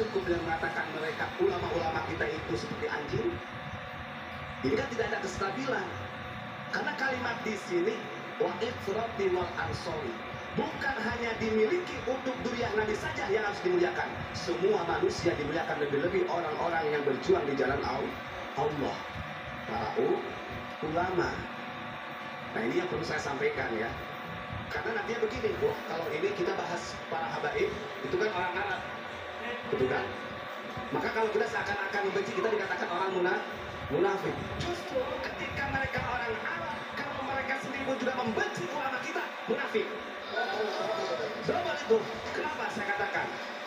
cukup dengan mengatakan mereka ulama-ulama kita itu seperti anjing? Ini kan tidak ada kestabilan. Karena kalimat di sini wa ifrati wal ansori bukan hanya dimiliki untuk duriah Nabi saja yang harus dimuliakan. Semua manusia dimuliakan, lebih-lebih orang-orang yang berjuang di jalan Allah, para ulama. Nah, ini yang perlu saya sampaikan ya. Karena nantinya begini, kalau ini kita bahas para habaib, itu kan orang Arab, betul kan? Maka kalau kita seakan-akan membenci, kita dikatakan orang munafik. Justru ketika mereka orang Arab, kalau mereka sendiri pun juga membenci ulama kita, munafik. Double itu. Kenapa saya katakan?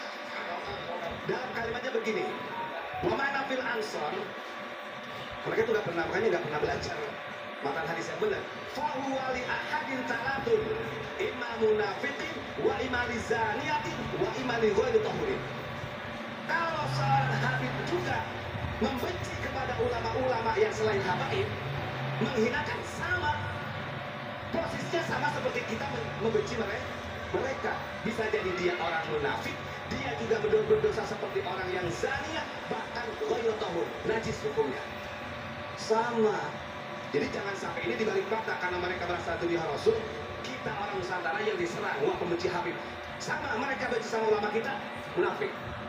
Dalam kalimatnya begini, wa mana fil ansor, mereka itu nggak pernah, makanya nggak pernah belajar matan hadis yang benar. Fahuwa li ahadin talatun imma munafiqin wa imma li zaniyatin wa imma li ghairi tahurin. Kalau seorang habib juga membenci kepada ulama-ulama yang selain habaib, menghinakan, sama posisinya sama seperti kita membenci mereka. Bisa jadi dia orang munafik, dia juga berdosa seperti orang yang zaniyah, bahkan ghairu tahur, najis hukumnya. Sama. Jadi jangan sampai ini dibalik fakta karena mereka merasa itu dia Rasul, kita orang Nusantara yang diserang, wah pembenci Habib. Sama, mereka benci sama ulama kita, munafik.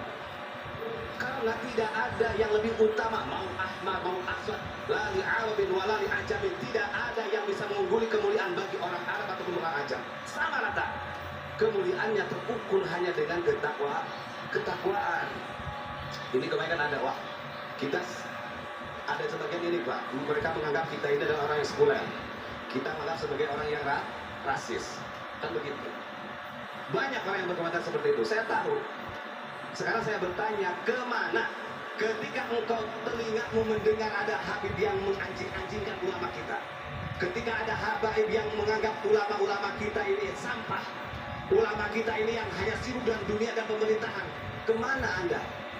Karena tidak ada yang lebih utama, mau Ahmad, mau Aswad, la li Arabin wa la li Ajamin, tidak ada yang bisa mengungguli kemuliaan bagi orang Arab ataupun orang Ajam. Sama rata. Kemuliaannya terukur hanya dengan ketakwaan. Ini kebaikan ada, wah kita ada sebagian ini Pak, mereka menganggap kita ini adalah orang yang sekuler, kita menganggap sebagai orang yang rasis, kan begitu. Banyak orang yang berkomentar seperti itu, saya tahu. Sekarang saya bertanya, kemana ketika engkau telingamu mendengar ada habib yang menganjing-anjingkan ulama kita, ketika ada habaib yang menganggap ulama-ulama kita ini sampah, ulama kita ini yang hanya sibuk dengan dunia dan pemerintahan, kemana Anda?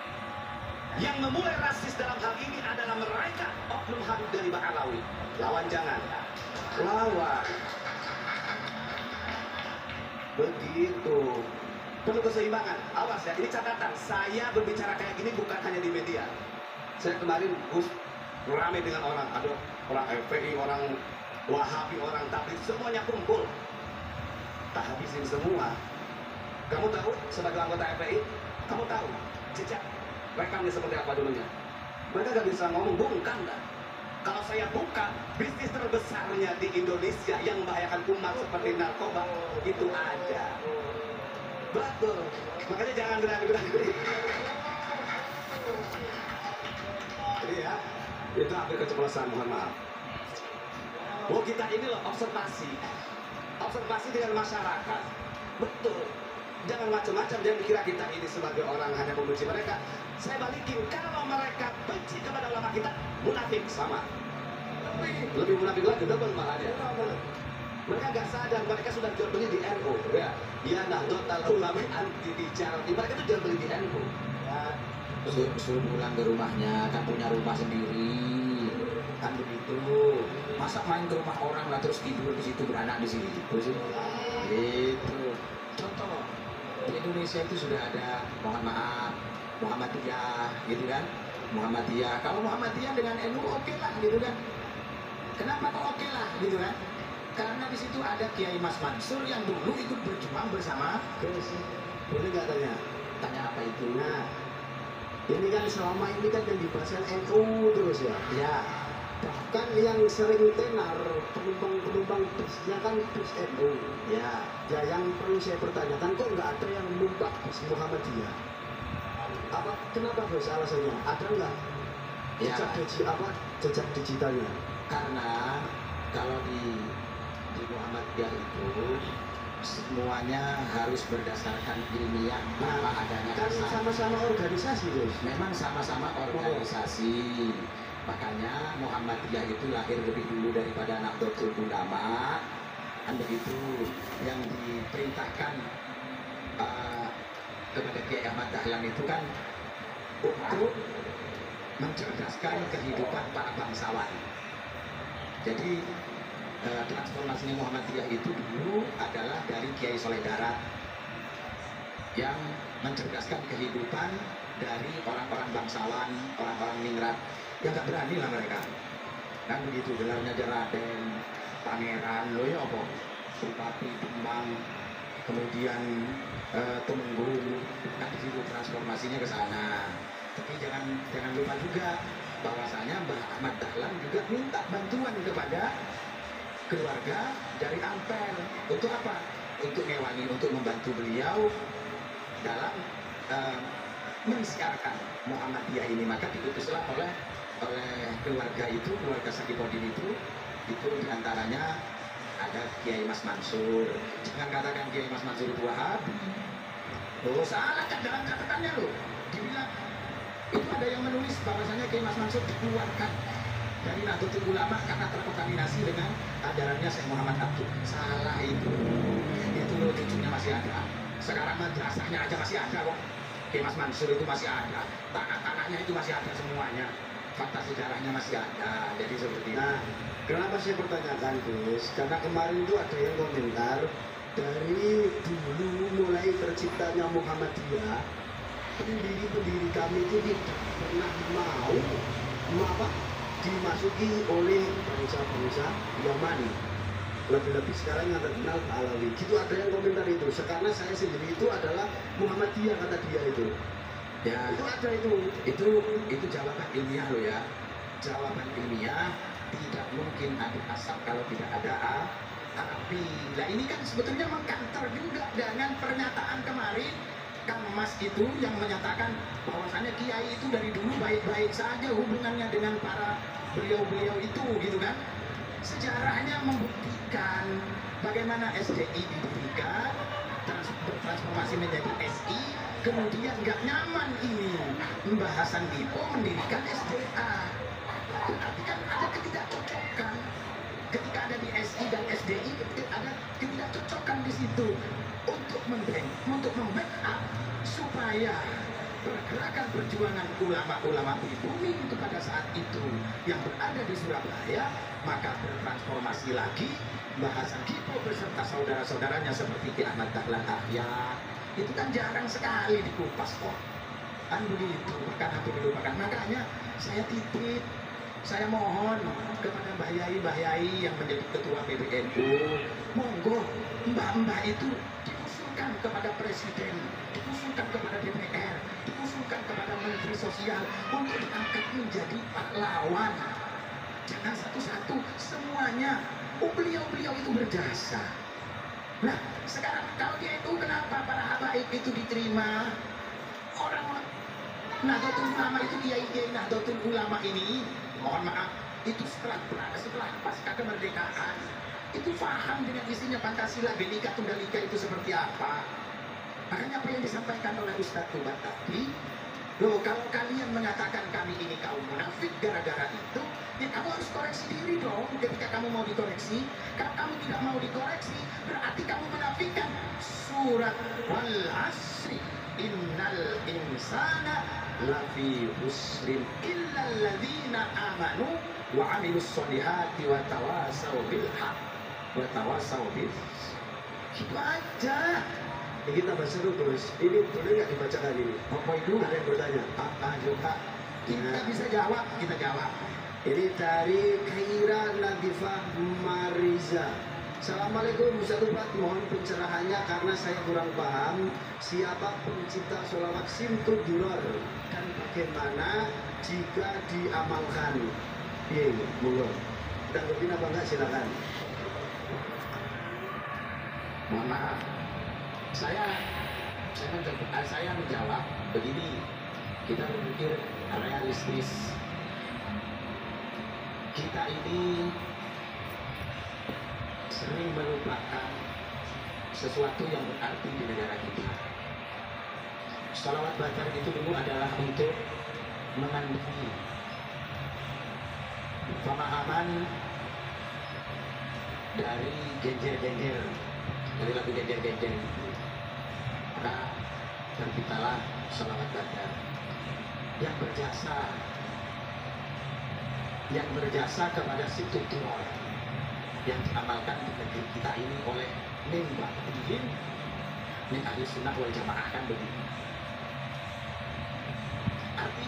Yang memulai rasis dalam hal ini adalah mereka, oknum Habib dari Bakalawi. Lawan jangan, lawan. Begitu. Perlu keseimbangan. Awas ya, ini catatan. Saya berbicara kayak gini bukan hanya di media. Saya kemarin ramai dengan orang, ada orang FPI, orang Wahabi, orang Tabligh, semuanya kumpul. Tak habisin semua. Kamu tahu sebagai anggota FPI, kamu tahu jejak rekamnya seperti apa dulunya? Mereka gak bisa ngomong, bungkam dah. Kalau saya buka, bisnis terbesarnya di Indonesia yang membahayakan umat seperti narkoba, itu ada. Betul. Makanya jangan berani-berani. Jadi ya, itu hampir keceplosan, mohon maaf. Oh, kita ini loh observasi. Observasi dengan masyarakat. Betul. Jangan macam-macam, jangan dikira kita ini sebagai orang hanya membenci mereka. Saya balikin, kalau mereka benci kepada ulama kita, munafik sama. Lebih munafik lagi, double malah dia. Mereka gak sadar, mereka sudah jual beli di NU. Ya, Nahdlatul Ulama anti bicara. Mereka itu jual beli di NU. Ya, suruh pulang ke rumahnya, kan punya rumah sendiri. Kan begitu. Masa main ke rumah orang lah terus tidur di situ, beranak di sini. Terus itu. Contoh. Di Indonesia itu sudah ada, mohon maaf, Muhammadiyah, gitu kan? Muhammadiyah. Kalau Muhammadiyah dengan NU oke lah, gitu kan? Kenapa kok oke lah, gitu kan? Karena di situ ada Kiai Mas Mansur yang dulu ikut berjuang bersama. boleh nggak tanya? Tanya apa itu? Nah, ini kan selama ini kan yang dibahaskan NU terus ya. Ya. Bahkan yang sering tenar penumpang busnya kan bus NU. Ya. Ya, yang perlu saya pertanyakan, kok nggak ada yang numpak bus Muhammadiyah? Apa? Kenapa bos alasannya? Ada nggak? Ya. Jejak digitalnya? Karena kalau di Muhammadiyah itu semuanya harus berdasarkan ilmiah tanpa adanya kan sama-sama organisasi bos. Memang sama-sama organisasi. Makanya Muhammadiyah itu lahir lebih dulu daripada Nahdlatul Ulama, kan begitu. Yang diperintahkan kepada Kiai Ahmad Dahlan itu kan untuk mencerdaskan kehidupan para bangsawan. Jadi transformasinya Muhammadiyah itu dulu adalah dari Kiai Soleh Darat yang mencerdaskan kehidupan dari orang-orang bangsawan, orang-orang ningrat yang nggak berani lah mereka. Kan begitu, gelarnya aja Raden, Pangeran, lo ya apa? Bupati, Bembang, kemudian Temenggung, kan di situ transformasinya ke sana. Tapi jangan lupa juga bahwasanya Mbah Ahmad Dahlan juga minta bantuan kepada keluarga dari Ampel. Untuk apa? Untuk ngewangi, untuk membantu beliau dalam mensiarkan Muhammadiyah ini. Maka diutuslah oleh keluarga itu, keluarga Sakipodin itu diantaranya ada Kiai Mas Mansur. Jangan katakan Kiai Mas Mansur itu Wahabi. Oh, salah kan dalam catatannya loh. Dibilang itu ada yang menulis bahwasanya Kiai Mas Mansur dikeluarkan dari Nahdlatul Ulama karena terkontaminasi dengan ajarannya Syekh Muhammad Abdul. Salah itu. Itu loh, cucunya masih ada. Sekarang madrasahnya aja masih ada kok. Kiai Mas Mansur itu masih ada. Tanah-tanahnya itu masih ada semuanya. Fakta sejarahnya masih ada. Jadi seperti itu. Nah, kenapa saya pertanyakan Gus? Karena kemarin itu ada yang komentar dari dulu mulai terciptanya Muhammadiyah, pendiri-pendiri kami itu tidak pernah mau apa dimasuki oleh bangsa-bangsa Yamani. Lebih-lebih sekarang yang terkenal Alawi. Gitu ada yang komentar itu. Karena saya sendiri itu adalah Muhammadiyah kata dia itu. Ya, Itu ada itu. itu jawaban ilmiah loh ya. Jawaban ilmiah tidak mungkin ada asap kalau tidak ada api. Nah ini kan sebetulnya mengkanter juga dengan pernyataan kemarin Kang Mas itu yang menyatakan bahwasannya Kiai itu dari dulu baik-baik saja hubungannya dengan para beliau-beliau itu gitu kan. Sejarahnya membuktikan bagaimana SDI didirikan, bertransformasi menjadi SI, kemudian nggak nyaman ini Mbah Hasan Dipo mendirikan SDA. Berarti kan ada ketidakcocokan ketika ada di SI dan SDI, ada ketidakcocokan di situ untuk membackup supaya pergerakan perjuangan ulama-ulama pribumi itu pada saat itu yang berada di Surabaya maka bertransformasi lagi. Mbah Hasan Dipo beserta saudara-saudaranya seperti Ki Ahmad Dahlan Ahyar itu kan jarang sekali dikupas kok. Kan begitu, bahkan hampir dilupakan. Makanya saya titip, saya mohon kepada Mbah Yai yang menjadi ketua PBNU, monggo mbah-mbah itu diusulkan kepada presiden, diusulkan kepada DPR, diusulkan kepada menteri sosial untuk diangkat menjadi pahlawan. Jangan satu-satu, semuanya. Oh, beliau-beliau itu berjasa. Nah, sekarang kalau dia itu kenapa para habaib itu diterima? Orang Nahdlatul Ulama itu kiai-kiai Nahdlatul Ulama ini, mohon maaf, itu setelah pasca kemerdekaan itu paham dengan isinya Pancasila, Bhinneka Tunggal Ika itu seperti apa. Makanya apa yang disampaikan oleh Ustadz Tuban tadi, loh kalau kalian mengatakan kami ini kaum munafik gara-gara itu, ya kamu harus koreksi diri dong ketika kamu mau dikoreksi. Kalau kamu tidak mau dikoreksi, berarti kamu menafikan surat wal asri innal insana lafi husrin illal ladzina amanu wa amilus solihati wa tawasaw bil haq wa tawasaw bil. Itu aja. Ini kita bahas dulu Gus. Ini boleh nggak dibacakan ini? Apa itu? Ada yang bertanya. Juga kita bisa jawab, kita jawab. Ini dari Khaira Nadifah Mariza. Assalamualaikum Ustaz Tubat, mohon pencerahannya karena saya kurang paham siapa pencipta sholawat Simtud Durar dan bagaimana jika diamalkan. Iya, monggo. Tanggapin apa enggak silakan. Mohon maaf, saya menjawab begini. Kita berpikir realistis. Kita ini sering melupakan sesuatu yang berarti di negara kita. Sholawat Badar itu dulu adalah untuk menandingi pemahaman dari genjer-genjer, dari lagu genjer-genjer itu. Maka terciptalah Sholawat Badar yang berjasa kepada Simtud Durar yang diamalkan di negeri kita ini oleh Min Ahli Sunnah wal Jamaah, kan begitu.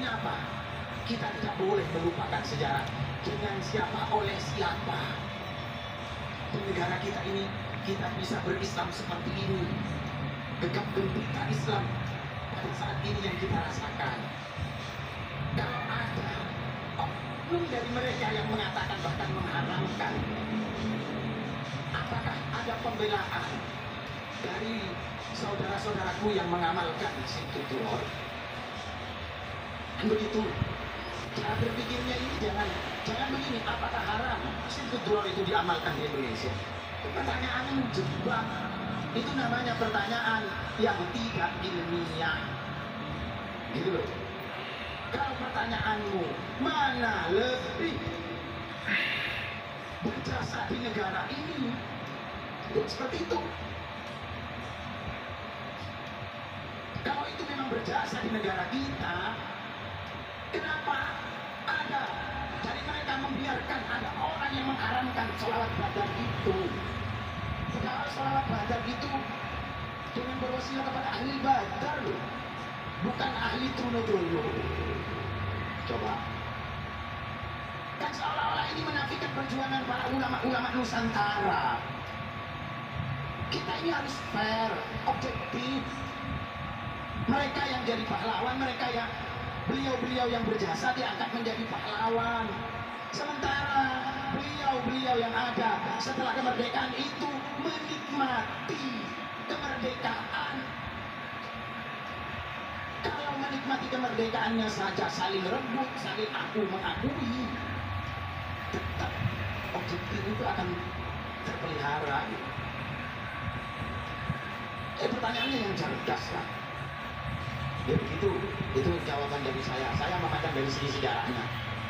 Artinya apa? Kita tidak boleh melupakan sejarah. Dengan siapa, oleh siapa. Di negara kita ini, kita bisa berislam seperti ini. Gegap gempita Islam pada saat ini yang kita rasakan. Kalau ada oknum dari mereka yang mengatakan bahkan mengharamkan, apakah ada pembelaan dari saudara-saudaraku yang mengamalkan situ turun? Begitu. Cara berpikirnya ini jangan begini. Apakah haram situ turun itu diamalkan di Indonesia? Pertanyaan jebak. Itu namanya pertanyaan yang tidak ilmiah. Gitu loh. Kalau pertanyaanmu mana lebih berjasa di negara ini, ya seperti itu. Kalau itu memang berjasa di negara kita, kenapa ada dari mereka membiarkan ada orang yang mengharamkan sholawat badar itu? Padahal sholawat badar itu dengan berwasilah kepada ahli badar loh, bukan ahli trono-trono. Coba. Kan seolah-olah ini menafikan perjuangan para ulama-ulama Nusantara. Kita ini harus fair, objektif. Mereka yang jadi pahlawan, mereka yang beliau-beliau yang berjasa diangkat menjadi pahlawan. Sementara beliau-beliau yang ada setelah kemerdekaan itu menikmati kemerdekaan. Kalau menikmati kemerdekaannya saja saling rebut, saling aku mengakui, tetap objektif itu akan terpelihara. Pertanyaannya yang cerdas lah. Ya begitu, itu jawaban dari saya. Saya memandang dari segi sejarahnya.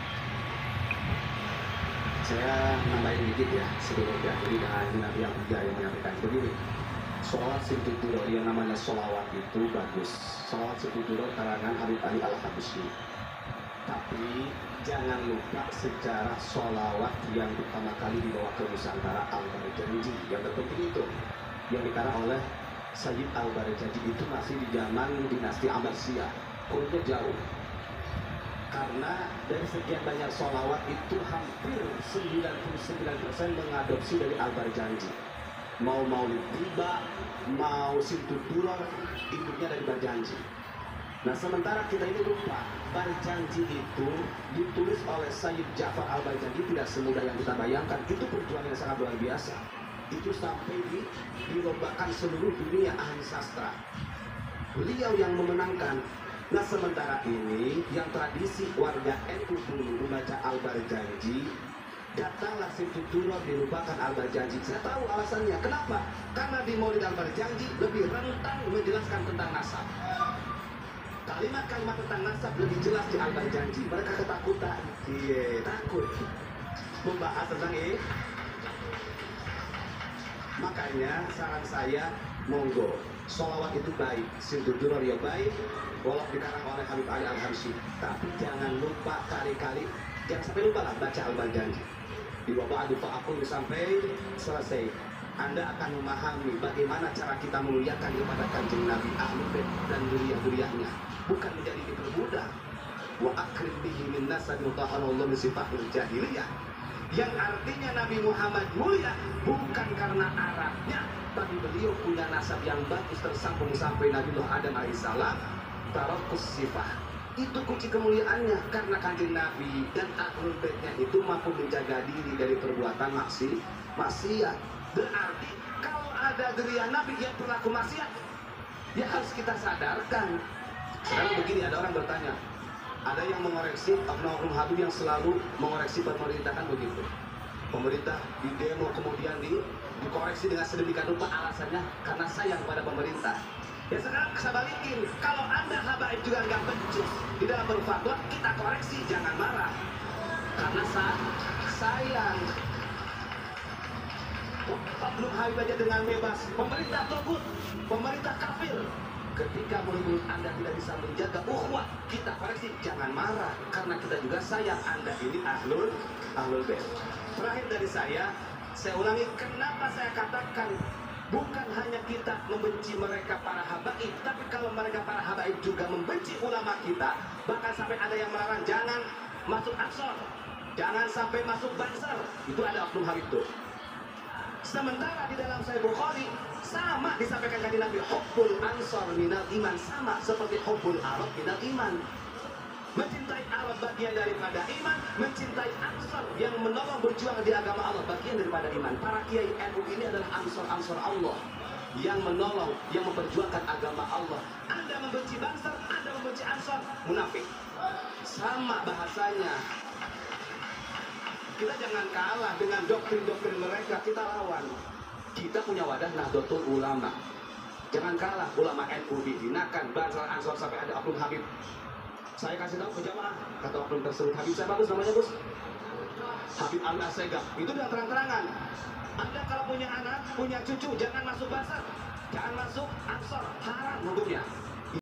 Saya nambahin dikit ya sebelum diakhiri dengan Nabi yang tiga yang menyampaikan begini. Sholawat Situturo yang namanya sholawat itu bagus. Sholawat Situturo karangan Habib Ali Al-Habsyi. Tapi jangan lupa sejarah sholawat yang pertama kali dibawa ke Nusantara Al-Barjanji. Yang terpenting itu yang dikarang oleh Sayyid Al-Barjanji itu masih di zaman dinasti Abbasiyah. Kurunnya jauh. Karena dari sekian banyak sholawat itu hampir 99% mengadopsi dari Al-Barjanji. Mau Maulid Tiba, mau Situturo, induknya dari Barjanji. Nah sementara kita ini lupa, Barjanji itu ditulis oleh Sayyid Ja'far Al-Barjanji tidak semudah yang kita bayangkan. Itu perjuangan yang sangat luar biasa. Itu sampai dilombakan seluruh dunia ahli sastra. Beliau yang memenangkan. Nah sementara ini yang tradisi warga NU dulu membaca Al-Barjanji, datanglah Situturo dilupakan Al-Barjanji. Saya tahu alasannya. Kenapa? Karena di Maulid Al-Barjanji lebih rentan menjelaskan tentang nasab. Kalimat-kalimat tentang nasab lebih jelas di Al-Barjanji. Mereka ketakutan. Iya, takut membahas tentang ini. Makanya saran saya, monggo. Sholawat itu baik, Situturo ya baik, walau dikarang oleh Habib Ali Al-Habsyi. Tapi jangan lupa kali-kali, jangan sampai lupa lah baca Al-Barjanji. Di wabah adufa aku sampai selesai, Anda akan memahami bagaimana cara kita memuliakan kepada Kanjeng Nabi Ahlul Bait dan duriah-duriahnya. Bukan menjadi dipermudah. Wa akrim bihi min nasab mutahharallahu min sifatil jahiliyah. Yang artinya Nabi Muhammad mulia bukan karena Arabnya, tapi beliau punya nasab yang bagus tersambung sampai Nabi Adam alaihissalam. Tarokus sifah itu kunci kemuliaannya, karena Kanjeng Nabi dan Ahlul Baitnya itu mampu menjaga diri dari perbuatan maksiat. Berarti kalau ada durian Nabi yang berlaku maksiat, ya harus kita sadarkan. Sekarang begini, ada orang bertanya, ada yang mengoreksi oknum Habib yang selalu mengoreksi pemerintah, kan begitu. Pemerintah di demo kemudian dikoreksi dengan sedemikian rupa, alasannya karena sayang pada pemerintah. Ya sekarang saya balikin, kalau Anda habaib juga nggak becus di dalam berfatwa, kita koreksi, jangan marah. Karena sayang. Oknum Habib aja dengan bebas, pemerintah togut, pemerintah kafir. Ketika mulut Anda tidak bisa menjaga ukhuwah, kita koreksi, jangan marah, karena kita juga sayang. Anda ini Ahlul Bait. Terakhir dari saya ulangi, kenapa saya katakan Bukan hanya kita membenci mereka para habaib, tapi kalau mereka para habaib juga membenci ulama kita, bahkan sampai ada yang melarang jangan masuk Ansor, jangan sampai masuk Banser. Itu ada oknum Habib tuh. Sementara di dalam Sahih Bukhari sama disampaikan kanjeng Nabi, hubbul ansor minal iman, sama seperti hubbul arab minal iman. Mencintai Arab bagian daripada iman, mencintai Ansor yang menolong berjuang di agama Allah bagian daripada iman. Para kiai NU ini adalah ansor-ansor Allah yang menolong, yang memperjuangkan agama Allah. Anda membenci Banser, Anda membenci Ansor, munafik. Sama bahasanya. Kita jangan kalah dengan doktrin-doktrin mereka, kita lawan. Kita punya wadah Nahdlatul Ulama. Jangan kalah, ulama NU dihinakan, Banser, Ansor, sampai ada oknum Habib. Saya kasih tahu ke jamaah, kata oknum tersebut, Habib saya bagus namanya Gus, Habib Al-Asegaf. Itu udah terang-terangan. Anda kalau punya anak, punya cucu, jangan masuk Banser, jangan masuk Ansor, haram hukumnya.